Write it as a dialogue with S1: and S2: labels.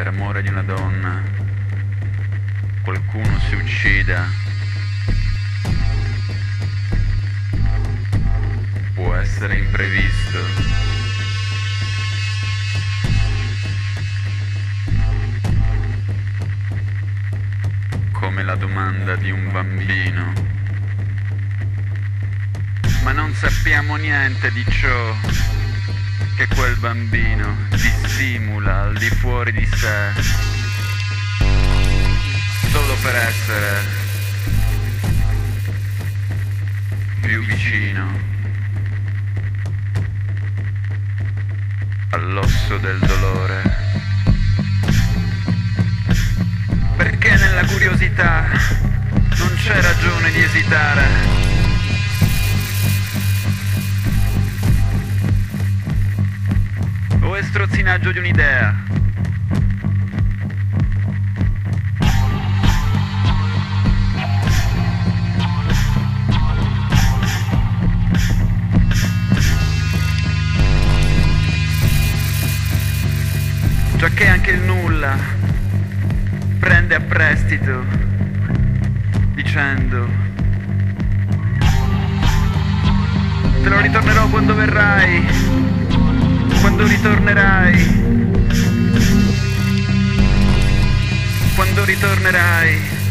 S1: per amore di una donna qualcuno si uccida, può essere imprevisto. Come la domanda di un bambino. Ma non sappiamo niente di ciò che quel bambino dissimula al di fuori di sé, solo per essere più vicino all'osso del dolore. Perché nella curiosità non c'è ragione di esitare. O è strozzinaggio di un'idea? Giacché anche il nulla prende a prestito dicendo: te lo ritornerò quando verrai, quando ritornerai, quando ritornerai.